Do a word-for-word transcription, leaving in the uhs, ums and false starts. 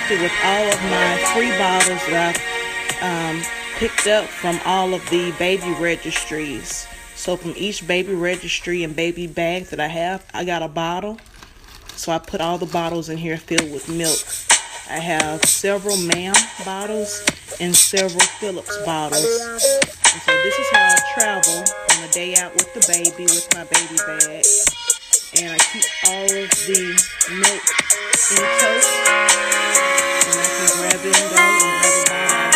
collected with all of my free bottles that I've um, picked up from all of the baby registries. So from each baby registry and baby bag that I have, I got a bottle. So I put all the bottles in here filled with milk. I have several Ma'am bottles and several Phillips bottles. And so this is how I travel on a day out with the baby, with my baby bag. And I keep all of the milk in toast. And I can grab it and go and grab a bottle